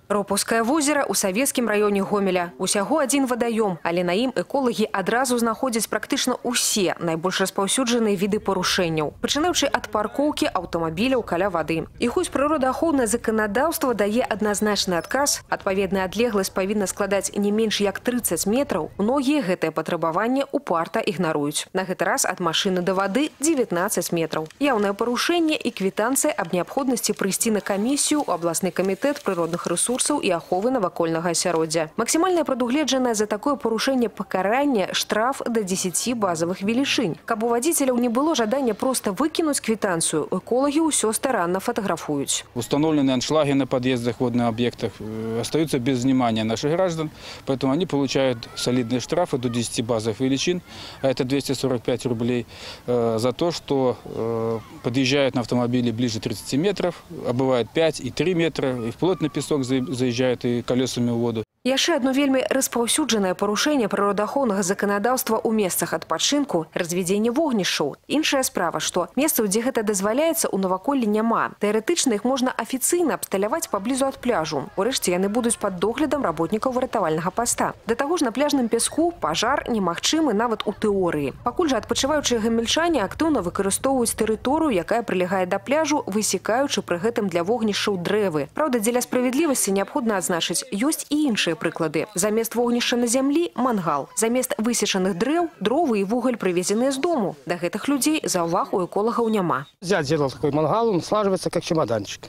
Ропаўскае возера ў савецкім раёне Гомеля. Усяго один вадаём, але на ім эколагі адразу знаходзяць практычна ўсе найбольш распаўсюджаныя віды парушэнняў, пачынаючы ад паркоўкі аўтамабіляў каля вады. І хоць прыродаахоўнае заканадаўства дае адназначны адказ, адпаведная адлегласць павінна складаць не менш як 30 метраў, многія гэтае патрабаванне упарта ігнаруюць. На гэты раз ад машыны да вады 19 метраў. Яўнае парушэнне і квітанцыя аб неабходнасці прыйсці на камісію ў абласны камітэт прыродных ресурсаў і аховы навакольнага асяроддзя. Максімальнае прадугледжанае за такое парушэнне пакаранне штраф да 10 базавых велічынь. Каб у вадзіцеляў не было жадання проста выкінуць квітанцыю, эколагі ўсё старанна фатаграфуюць. Установленные аншлаги на подъездах, водных объектах остаются без внимания наших граждан, поэтому они получают солидные штрафы до 10 базовых величин, а это 245 рублей, за то, что подъезжают на автомобиле ближе 30 метров, а бывает 5 и 3 метра, и вплоть на песок заезжают и колесами в воду. Яшчэ одно вельмі распаўсюджанае парушэнне прыродаахоўнага заканадаўства ў месцах адпачынку – развядзенне вогнішчаў. Іншая справа, што месцаў, дзе гэта дазваляецца, у наваколлі няма. Тэарэтычна іх можна афіцыйна абсталяваць паблізу ад пляжу. Урэшце яны будуць пад доглядам работнікаў выратавальнага паста. Да таго ж на пляжным пяску пажар немагчымы нават у тэорыі. Пакуль жа адпачываючыя гамельчане актыўна выкарыстоўваюць тэрыторыю, якая прылягае да пляжу, высекаючы пры гэтым для вогнішчаў дрэвы. Праўда, дзеля справядлівасці неабходна адзначыць, ёсць і іншыя прыклады. Замест вогнішча на зямлі – мангал. Замест высечаных дрэў – дровы і вугаль прывезеныя з дому. Да гэтых людзей заўваг у эколагаў няма. Зять делал такой мангал, он слаживается как чемоданчик.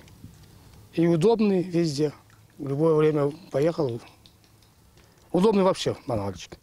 И удобный везде. В любое время поехал. Удобный вообще мангальчик.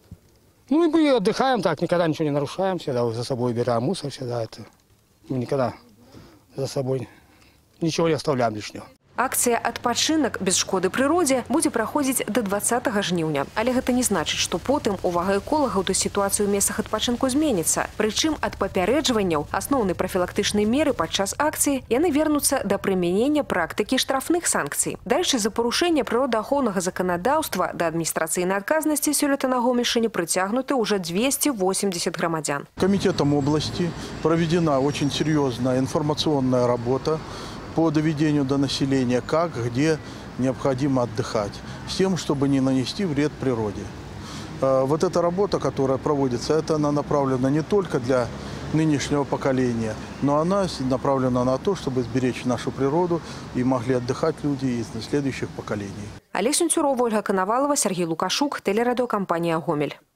Ну и мы отдыхаем так, никогда ничего не нарушаем, всегда за собой убираем мусор, всегда это. Мы никогда за собой ничего не оставляем лишнего. Акцыя «Адпачынак без шкоды прыродзе» будзе праходзіць да 20 жніўня. Але гэта не значыць, што потым увага эколагаў да сітуацыі ў месцах адпачынку зменіцца. Прычым ад папярэджванняў, асноўнай прафілактычнай меры падчас акцыі, яны вернуцца да прымянення практыкі штрафных санкцый. Дарэчы, за парушэнне прыродаахоўнага заканадаўства да адміністрацыйнай адказнасці сёлета на Гомельшчыне прыцягнуты ўжо 280 грамадзян. Комитетом области проведена очень серьезная информационная работа по доведению до населения, как, где необходимо отдыхать, с тем, чтобы не нанести вред природе. Вот эта работа, которая проводится, она направлена не только для нынешнего поколения, но она направлена на то, чтобы сберечь нашу природу и могли отдыхать люди из следующих поколений. Олег Сунцюров, Ольга Коновалова, Сергей Лукашук, телерадиокомпания «Гомель».